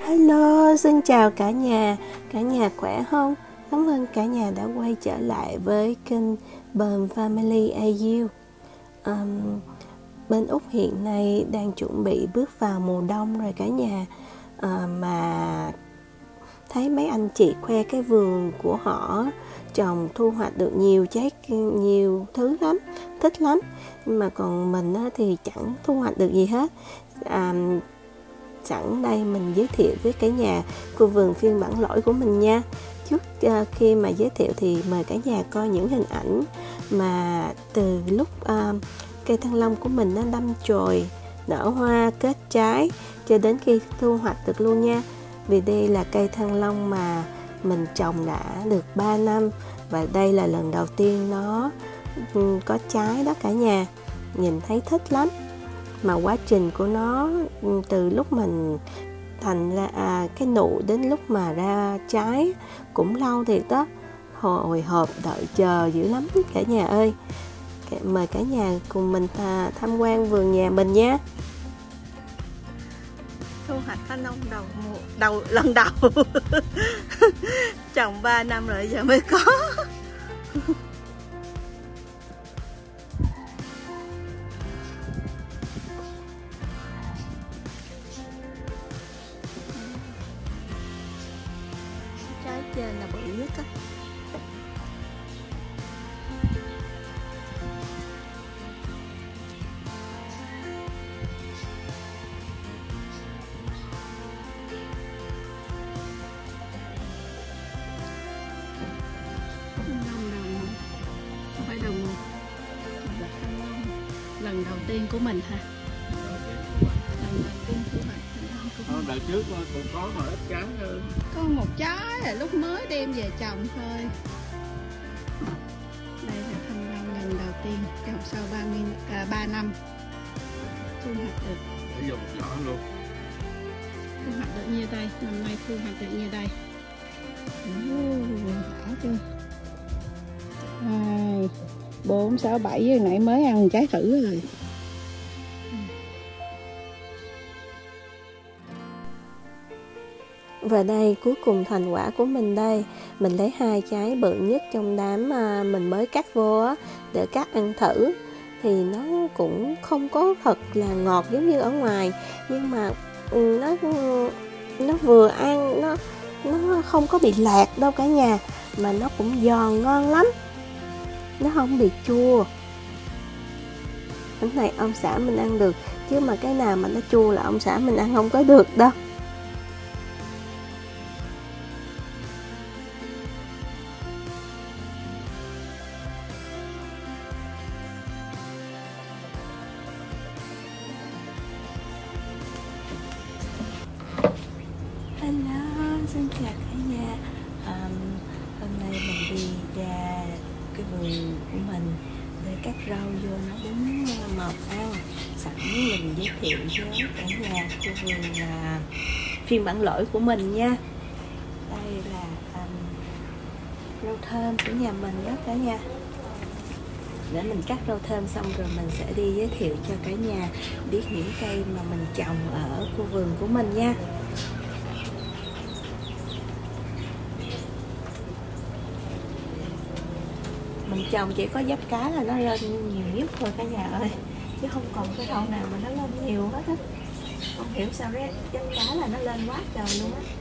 Hello, xin chào cả nhà khỏe không? Cảm ơn cả nhà đã quay trở lại với kênh Bờm Family AU. Bên Úc hiện nay đang chuẩn bị bước vào mùa đông rồi cả nhà, mà thấy mấy anh chị khoe cái vườn của họ trồng thu hoạch được nhiều thứ lắm, thích lắm. Nhưng mà còn mình thì chẳng thu hoạch được gì hết. Sẵn đây mình giới thiệu với cả nhà khu vườn phiên bản lỗi của mình nha. Trước khi mà giới thiệu thì mời cả nhà coi những hình ảnh mà từ lúc cây thanh long của mình nó đâm chồi, nở hoa, kết trái cho đến khi thu hoạch được luôn nha. Vì đây là cây thanh long mà mình trồng đã được 3 năm và đây là lần đầu tiên nó có trái đó cả nhà. Nhìn thấy thích lắm. Mà quá trình của nó từ lúc mình thành ra cái nụ đến lúc mà ra trái cũng lâu thiệt đó, hồi hộp đợi chờ dữ lắm cả nhà ơi. Mời cả nhà cùng mình tham quan vườn nhà mình nhé. Thu hoạch thanh long lần đầu trồng 3 năm rồi giờ mới có. Trái trên là bự nhất á. Không phải đồng lần đầu tiên của mình hả? Lần đầu tiên của mình. Đợt trước cũng có mà ít trái hơn. Có một trái là lúc mới đem về trồng thôi. Đây là thanh long lần đầu tiên trồng sau 3 năm thu hoạch được. Để dùng nhỏ luôn. Thu hoạch được như đây, năm nay thu hoạch được như đây. Đã chưa? 2, 4, 6, 7 giờ nãy mới ăn trái thử rồi. Và đây cuối cùng thành quả của mình đây. Mình lấy 2 trái bự nhất trong đám mình mới cắt vô á, để cắt ăn thử. Thì nó cũng không có thật là ngọt giống như ở ngoài, nhưng mà nó vừa ăn, nó không có bị lạc đâu cả nhà, mà nó cũng giòn ngon lắm, nó không bị chua. Cái này ông xã mình ăn được, chứ mà cái nào mà nó chua là ông xã mình ăn không có được đâu. Hello, xin chào cả nhà. Hôm nay mình đi ra cái vườn của mình để cắt rau vô nó đúng màu ăn. Sẵn mình giới thiệu với cả nhà khu vườn phiên bản lỗi của mình nha. Đây là rau thơm của nhà mình đó cả nhà. Để mình cắt rau thơm xong rồi mình sẽ đi giới thiệu cho cả nhà biết những cây mà mình trồng ở khu vườn của mình nha. Mình trồng chỉ có giáp cá là nó lên nhiều nhất thôi cả nhà ơi, chứ không còn cái rau nào mà nó lên nhiều hết á. Không hiểu sao đấy, giáp cá là nó lên quá trời luôn á.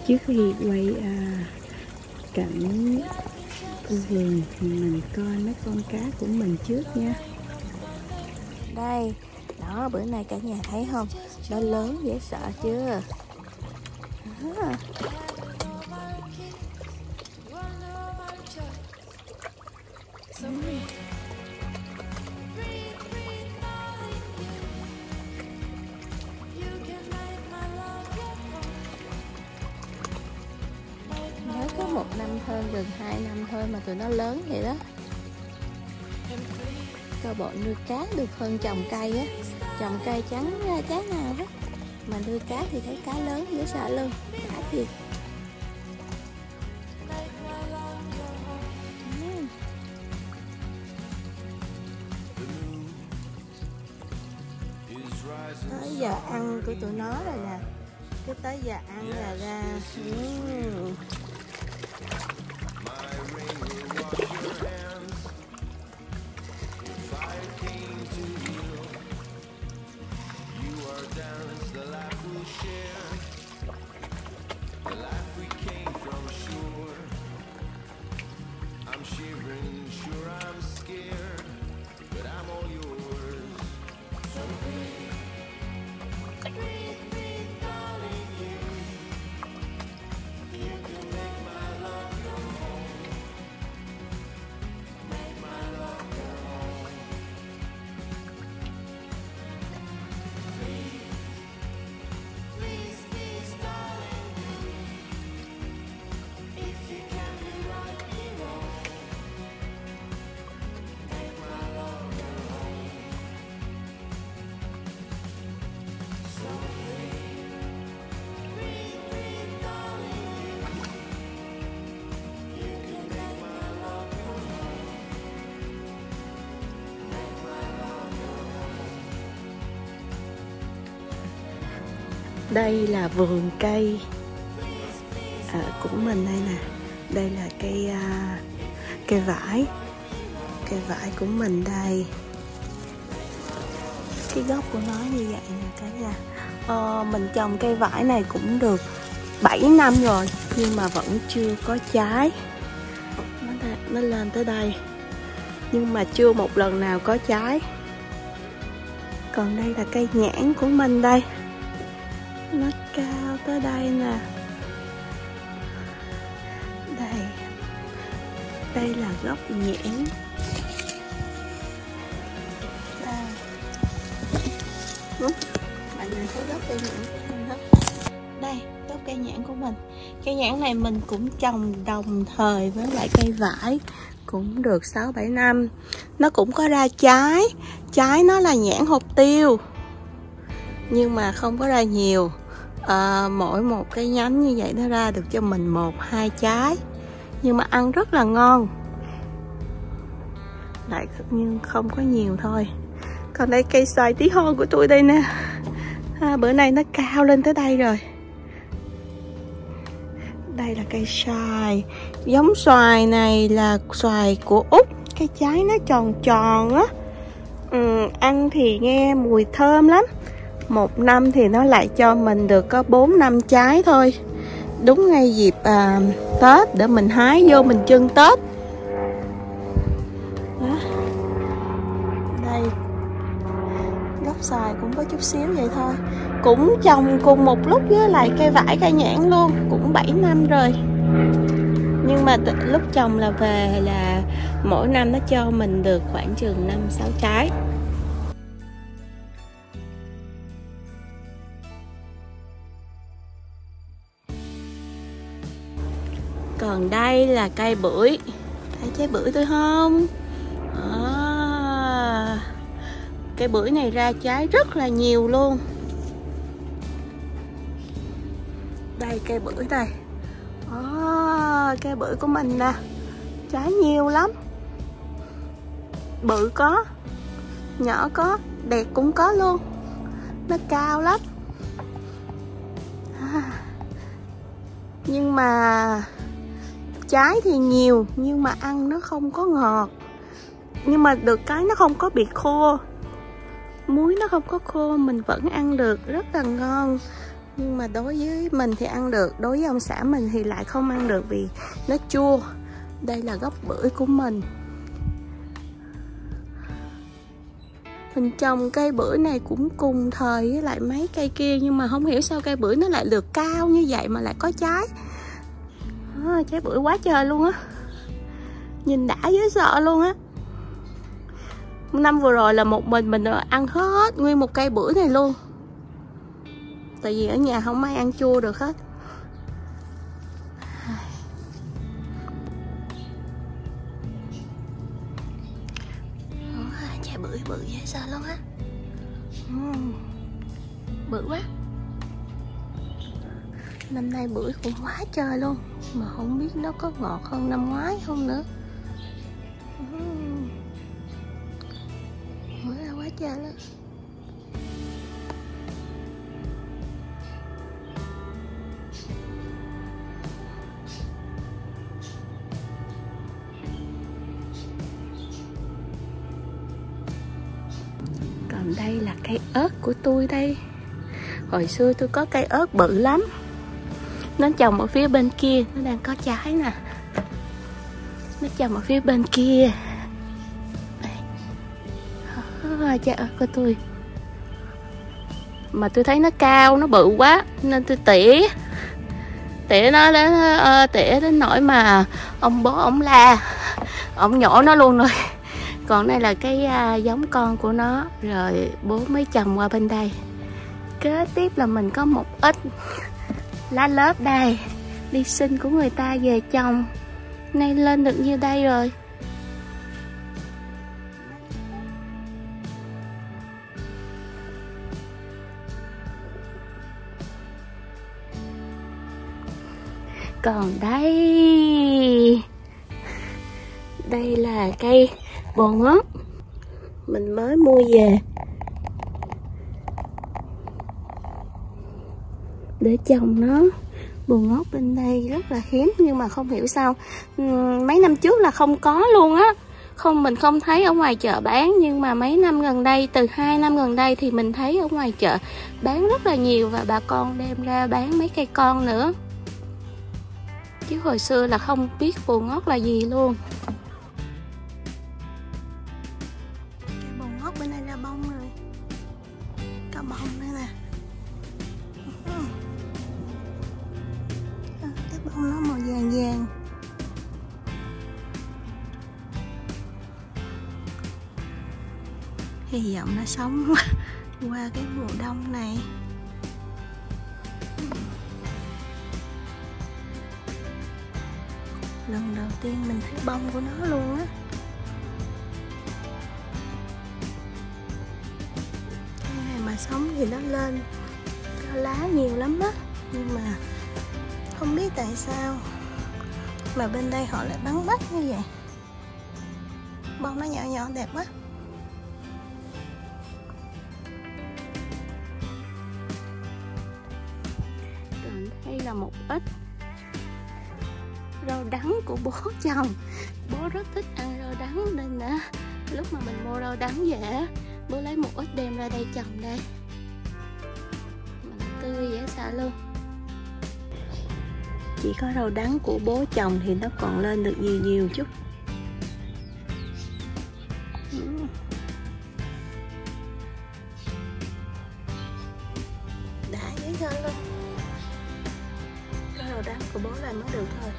Trước khi quay cảnh khu vườn thì mình coi mấy con cá của mình trước nha. Đây, đó, bữa nay cả nhà thấy không? Nó lớn dễ sợ chưa? Đó. Mới có 1 năm hơn, gần 2 năm thôi mà tụi nó lớn vậy đó. Cơ bộ nuôi cá được hơn trồng cây á. Trồng cây trắng ra trái nào đó. Mà nuôi cá thì thấy cá lớn dễ sợ luôn. Đã thiệt. Tới giờ ăn của tụi nó rồi nè. Cứ tới giờ ăn là ra. Đây là vườn cây của mình đây nè. Đây là cây vải. Cây vải của mình đây. Cái gốc của nó như vậy nè cả nhà. Mình trồng cây vải này cũng được 7 năm rồi nhưng mà vẫn chưa có trái. Nó lên tới đây nhưng mà chưa một lần nào có trái. Còn đây là cây nhãn của mình đây. Nó cao tới đây nè. Đây là gốc nhãn. Bạn nhìn thấy gốc cây nhãn của mình không? Đây, gốc cây nhãn của mình. Cây nhãn này mình cũng trồng đồng thời với lại cây vải. Cũng được 6-7 năm. Nó cũng có ra trái. Trái nó là nhãn hột tiêu, nhưng mà không có ra nhiều. Mỗi một cái nhánh như vậy nó ra được cho mình 1-2 trái, nhưng mà ăn rất là ngon. Lại nhưng không có nhiều thôi. Còn đây cây xoài tí hon của tôi đây nè. Bữa nay nó cao lên tới đây rồi. Đây là cây xoài. Giống xoài này là xoài của Úc. Cái trái nó tròn tròn á. Ăn thì nghe mùi thơm lắm. 1 năm thì nó lại cho mình được có 4-5 trái thôi. Đúng ngay dịp Tết để mình hái vô mình trưng Tết. Đó. Đây, gốc xoài cũng có chút xíu vậy thôi. Cũng trồng cùng một lúc với lại cây vải cây nhãn luôn. Cũng 7 năm rồi. Nhưng mà lúc trồng là về là mỗi năm nó cho mình được khoảng chừng 5-6 trái. Còn đây là cây bưởi. Thấy trái bưởi tôi không? Cây bưởi này ra trái rất là nhiều luôn. Đây cây bưởi đây. Cây bưởi của mình nè. Trái nhiều lắm. Bự có, nhỏ có, đẹp cũng có luôn. Nó cao lắm. Nhưng mà trái thì nhiều nhưng mà ăn nó không có ngọt. Nhưng mà được cái nó không có bị khô. Muối nó không có khô, mình vẫn ăn được rất là ngon. Nhưng mà đối với mình thì ăn được, đối với ông xã mình thì lại không ăn được vì nó chua. Đây là gốc bưởi của mình. Mình trồng cây bưởi này cũng cùng thời với lại mấy cây kia, nhưng mà không hiểu sao cây bưởi nó lại được cao như vậy mà lại có trái. Trái bưởi quá trời luôn á, nhìn đã dễ sợ luôn á. Năm vừa rồi là một mình ăn hết nguyên một cây bưởi này luôn, tại vì ở nhà không ai ăn chua được hết. Trái bưởi bự dễ sợ luôn á, bự quá. Năm nay bưởi cũng quá trời luôn, mà không biết nó có ngọt hơn năm ngoái không nữa. Bưởi là quá trời luôn. Còn đây là cây ớt của tôi đây. Hồi xưa tôi có cây ớt bự lắm. Nó trồng ở phía bên kia, nó đang có trái nè. Nó trồng ở phía bên kia. Trái ớt của tôi. Mà tôi thấy nó cao, nó bự quá nên tôi tỉa nó đến nỗi mà ông bố ông la, ông nhổ nó luôn rồi. Còn đây là cái giống con của nó, rồi bố mới trồng qua bên đây. Kế tiếp là mình có một ít lá lớp đây, đi xin của người ta về trồng. Nay lên được như đây rồi. Còn đây là cây bồ ngót mình mới mua về để trồng nó. Bồ ngót bên đây rất là hiếm, nhưng mà không hiểu sao mấy năm trước là không có luôn á. Mình không thấy ở ngoài chợ bán, nhưng mà mấy năm gần đây, từ 2 năm gần đây thì mình thấy ở ngoài chợ bán rất là nhiều, và bà con đem ra bán mấy cây con nữa. Chứ hồi xưa là không biết bồ ngót là gì luôn. Cái bồ ngót bên đây ra bông rồi, có bông nữa nè. Cái bông nó màu vàng vàng. Hy vọng nó sống qua cái mùa đông này. Lần đầu tiên mình thấy bông của nó luôn á. Cái này mà sống thì nó lên có lá nhiều lắm á, nhưng mà không biết tại sao mà bên đây họ lại bắn bắt như vậy. Bông nó nhỏ nhỏ đẹp quá. Còn đây là một ít rau đắng của bố trồng. Bố rất thích ăn rau đắng nên là lúc mà mình mua rau đắng về, bố lấy một ít đem ra đây trồng đây. Mình tươi dễ sợ luôn. Chỉ có rau đắng của bố trồng thì nó còn lên được nhiều chút. Đã dễ sợ luôn. Cái rau đắng của bố làm mới được thôi.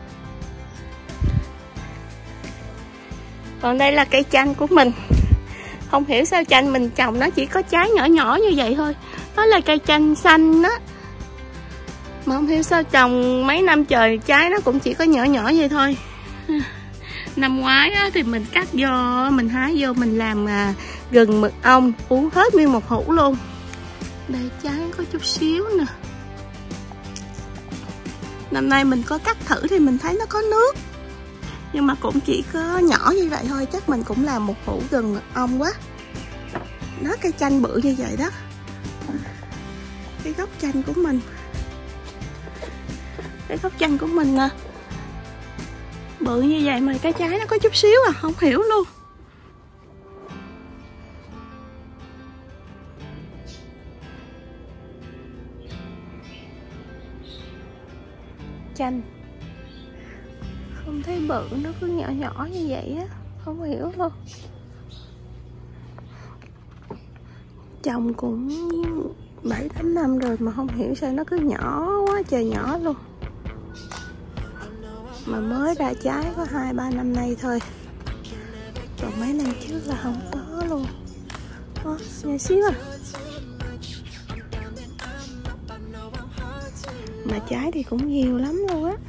Còn đây là cây chanh của mình. Không hiểu sao chanh mình trồng nó chỉ có trái nhỏ nhỏ như vậy thôi. Đó là cây chanh xanh đó. Mà không hiểu sao trồng mấy năm trời trái nó cũng chỉ có nhỏ nhỏ vậy thôi. Năm ngoái á, thì mình cắt vô, mình hái vô, mình làm gừng mật ong, uống hết nguyên một hũ luôn. Đây trái có chút xíu nè. Năm nay mình có cắt thử thì mình thấy nó có nước, nhưng mà cũng chỉ có nhỏ như vậy thôi. Chắc mình cũng làm một hũ gừng mật ong quá. Đó, cây chanh bự như vậy đó. Cái gốc chanh của mình, cái gốc chanh của mình nè, bự như vậy mà cái trái nó có chút xíu à, không hiểu luôn. chanh. Không thấy bự, nó cứ nhỏ nhỏ như vậy á, không hiểu luôn. Trồng cũng 7-8 năm rồi mà không hiểu sao nó cứ nhỏ quá trời nhỏ luôn. Mà mới ra trái có 2-3 năm nay thôi. Còn mấy năm trước là không có luôn. Nhỏ xíu à. Mà trái thì cũng nhiều lắm luôn á.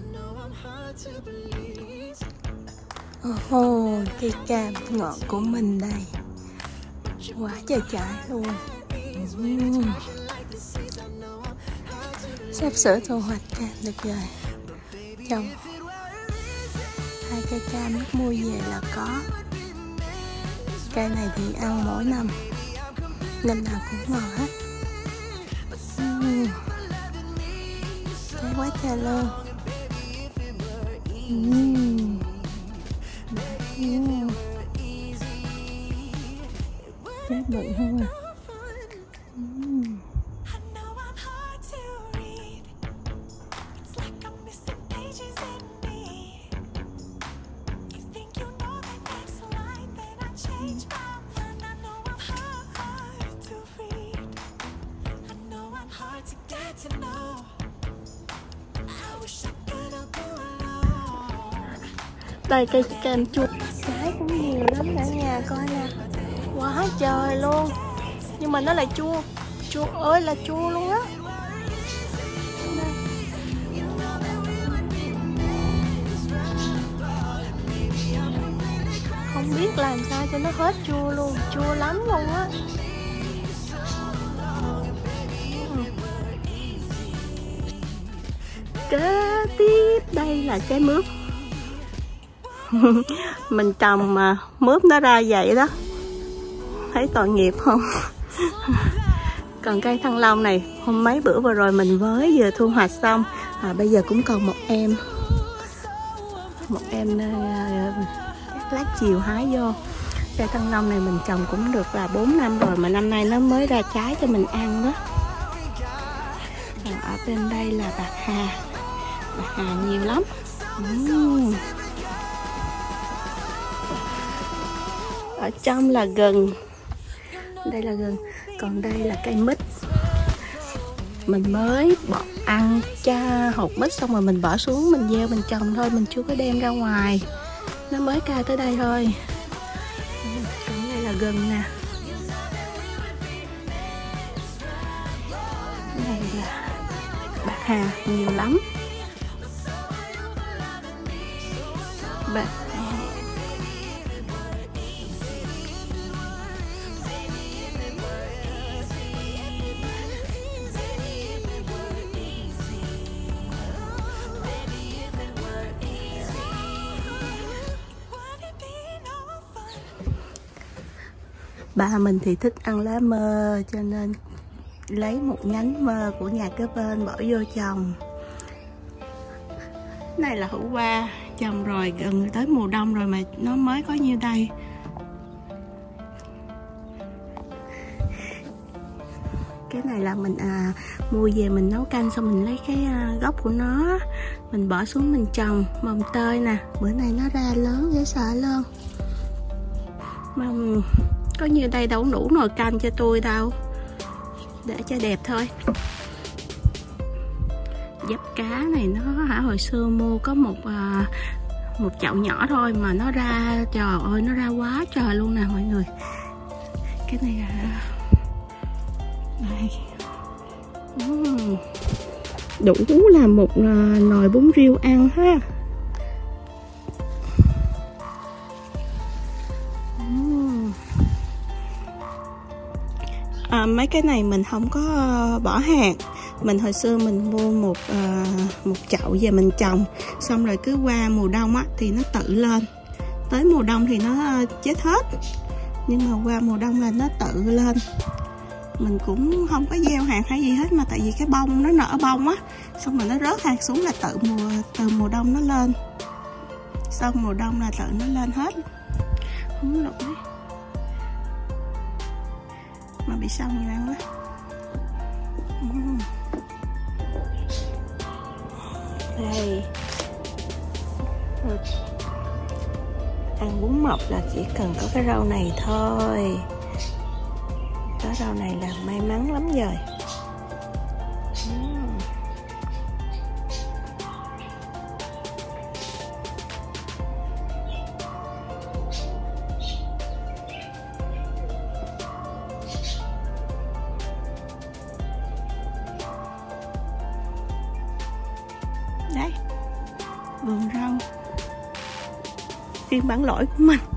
Cây cam ngọt của mình đây. Quá trời trái luôn. Sắp sửa thu hoạch cam được rồi. Trồng 2 cây cam lúc mua về là có. Cây này thì ăn mỗi năm, năm nào cũng ngon hết. Trái quá trời luôn. Trái bự không à. Đây cây cam chua, trái cũng nhiều lắm cả nhà coi nè, quá trời luôn. Nhưng mà nó là chua, chua ơi là chua luôn á. Không biết làm sao cho nó hết chua luôn, chua lắm luôn á. Kế tiếp đây là trái mướp. Mình trồng mà mướp nó ra vậy đó, thấy tội nghiệp không? Còn cây thanh long này hôm mấy bữa vừa rồi mình vừa thu hoạch xong, bây giờ cũng còn một em lát chiều hái vô. Cây thanh long này mình trồng cũng được là 4 năm rồi mà năm nay nó mới ra trái cho mình ăn đó. Còn ở bên đây là bạc hà nhiều lắm. Ở trong là gừng, đây là gừng, còn đây là cây mít. Mình mới ăn hột mít xong rồi mình bỏ xuống, mình gieo mình trồng thôi, mình chưa có đem ra ngoài, nó mới ca tới đây thôi. Còn đây là gừng nè, đây là bạc hà nhiều lắm. Bạc ba mình thì thích ăn lá mơ cho nên lấy một nhánh mơ của nhà kế bên bỏ vô trồng. Này là hữu qua trồng rồi gần tới mùa đông rồi mà nó mới có nhiêu đây. Cái này là mình mua về mình nấu canh xong mình lấy cái gốc của nó mình bỏ xuống mình trồng. Mồng tơi nè, bữa nay nó ra lớn dễ sợ luôn. Mà có nhiêu đây đâu đủ nồi canh cho tôi đâu, để cho đẹp thôi. Giáp cá này nó hồi xưa mua có một chậu nhỏ thôi mà nó ra, trời ơi nó ra quá trời luôn nè mọi người. Cái này là đây. Đủ là một nồi bún riêu ăn ha. Mấy cái này mình không có bỏ hạt. Mình hồi xưa mình mua một chậu về mình trồng, xong rồi cứ qua mùa đông á thì nó tự lên, tới mùa đông thì nó chết hết, nhưng mà qua mùa đông là nó tự lên. Mình cũng không có gieo hạt hay gì hết, mà tại vì cái bông nó nở bông á, xong rồi nó rớt hạt xuống là từ mùa đông nó lên, xong mùa đông là tự nó lên hết, không nổi. Mà bị sao nhiều ăn quá. bún mọc là chỉ cần có cái rau này thôi. Có rau này là may mắn lắm rồi. Đấy, vườn rau phiên bản lỗi của mình.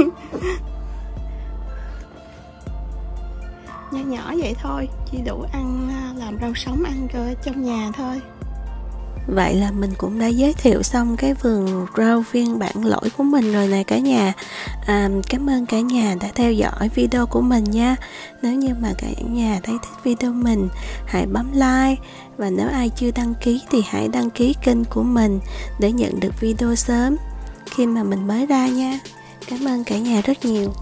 Nhỏ nhỏ vậy thôi, chỉ đủ ăn, làm rau sống ăn cho trong nhà thôi. Vậy là mình cũng đã giới thiệu xong cái vườn rau phiên bản lỗi của mình rồi nè cả nhà. Cảm ơn cả nhà đã theo dõi video của mình nha. Nếu như mà cả nhà thấy thích video mình, hãy bấm like. Và nếu ai chưa đăng ký thì hãy đăng ký kênh của mình để nhận được video sớm khi mà mình mới ra nha. Cảm ơn cả nhà rất nhiều.